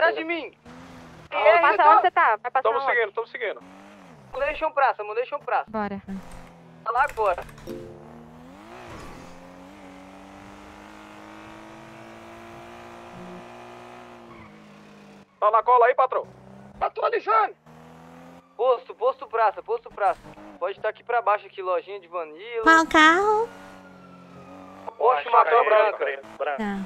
atrás de mim. Vai passar onde você tá? Vai passar Tamo onde? seguindo, tamo seguindo. Mudei chão praça, mudei chão praça. Bora. Tá lá agora. Tá na cola aí, patrão? Atualizando. Posto praça, posto praça. Pode estar aqui pra baixo aqui, lojinha de vanilla. Qual carro? Poste Macau branca. Tá.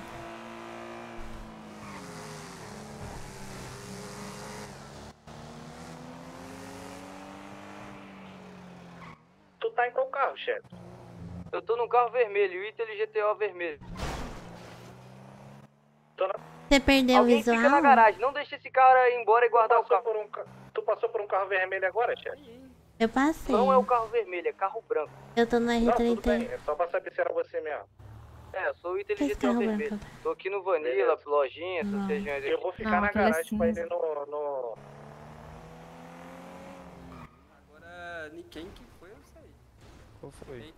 Tu tá em qual carro, chefe? Eu tô num carro vermelho, Italy GTO vermelho. Você perdeu o Alguém visual? fica na garagem, não deixa esse cara ir embora e guardar o carro. Tu passou por um carro vermelho agora, chefe? Eu passei. Não é o carro vermelho, é carro branco. Eu tô no Não, tudo bem. R30. É só pra saber se era você mesmo. É, eu sou o Italy Esse GTO carro vermelho. branco. Tô aqui no Vanilla, lojinha, essas Não. regiões Eu aqui. vou ficar Não, na aquele é garagem pra cinza. ir no... Agora, quem que foi, eu sei. Qual foi?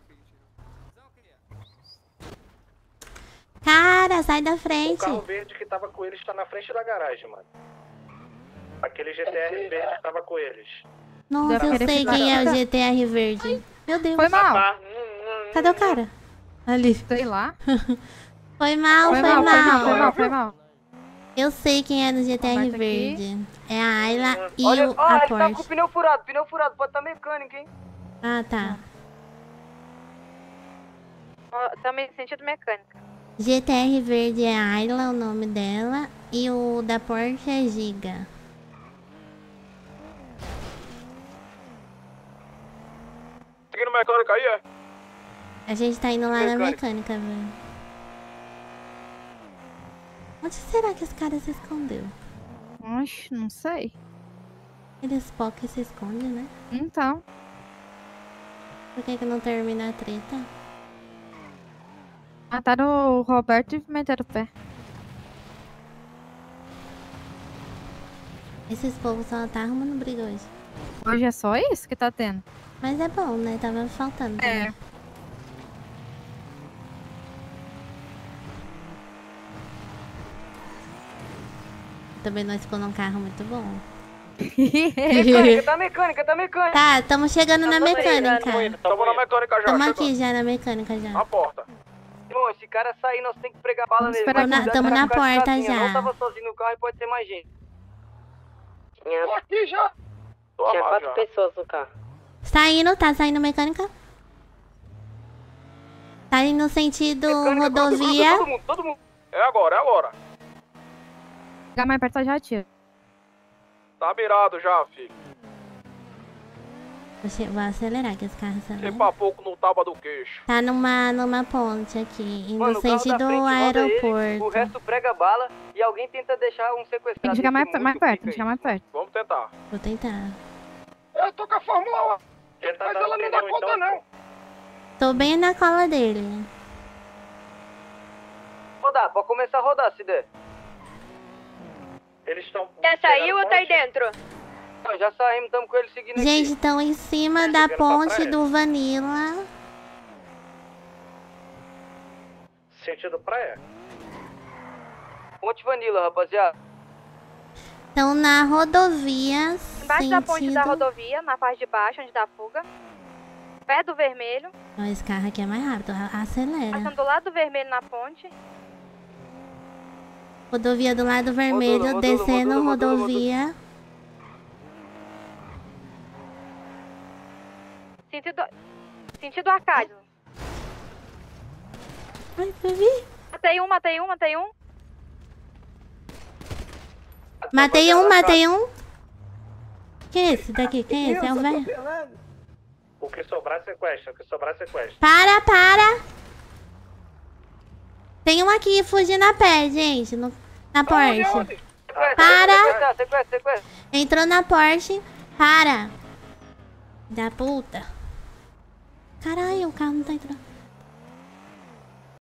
Cara, sai da O frente. carro verde que tava com eles tá na frente da garagem, mano. Aquele GTR verde que tava com eles. Nossa, eu querer sei ficar- quem é o GTR verde. Meu Deus. Foi mal. Cadê o cara? Ali. Sei lá. Foi mal, Foi mal. Eu sei quem é no GTR Aperta aqui. verde. É a Ayla e Olha, a ó, ele tá com o Porsche. pneu furado, pode estar mecânico, hein? Ah, tá. Também sentido mecânica. GTR verde é a Ayla, o nome dela. E o da Porsche é Giga. Seguindo mecânico aí, é? A gente tá indo lá na Mecânica. mecânica, velho. Onde será que esse cara se escondeu? Oxe, não sei. Eles poucos se escondem, né? Então. Por que não termina a treta? Mataram o Roberto e meteram o pé. Esses povos só tá arrumando briga hoje. Hoje é só isso que tá tendo? Mas é bom, né? Tava faltando. também. É. Também nós ficou num carro muito bom. Mecânica, tá mecânica. Tá, estamos chegando na Tamo aí, mecânica. Tamo na mecânica já, Estamos chegou. aqui já na mecânica já. Na porta. Irmão, esse cara sair, nós temos que pregar bala Vamos nele. esperar Mas aqui. cuidado Tamo pra na ficar porta sozinho. Eu já. não tava sozinho no carro e pode ter mais gente. Tô aqui já. Tô Tinha armado 4 já. pessoas no carro. Tá saindo mecânica? Tá indo no sentido Mecânica, rodovia. Todo mundo. É agora. Chegar mais perto já tira. Tá mirado já, filho. Vou acelerar que esse carro Sem acelera. pra pouco no taba do queixo. Tá numa ponte aqui, indo Mano, no o carro da sentido frente roda ele, o aeroporto. resto prega bala e alguém tenta deixar um sequestrado. Tem que chegar mais, Isso é mais muito perto, pica tem que chegar aí. mais perto. Vamos tentar. Vou tentar. Eu tô com a Fórmula 1. Mas ela não dá conta, não. Tô bem na cola dele. Rodar, pode começar a rodar se der. Eles estão... Já saiu ou tá aí dentro? Não, já saímos, estamos com ele seguindo Gente, aqui. estão em cima da subindo pra ponte praia? do Vanilla. Sentido praia? Ponte Vanilla, rapaziada. Estão na rodovia. Embaixo da ponte da sentido- rodovia, na parte de baixo, onde dá a fuga. Perto do vermelho. Ó, esse carro aqui é mais rápido, acelera. Passando do lado do vermelho na ponte. Rodovia do lado vermelho, Modulo, descendo modulo. rodovia. Sentido Arcádio. Ai, Vivi. Matei um. Matei um. Quem é esse daqui? Quem é esse? É o velho? O que sobrar, sequestra. Para! Tem um aqui fugindo a pé, gente. Na Porsche. Para! Sequestra. Entrou na Porsche. Para! Da puta. Caralho, o carro não tá entrando.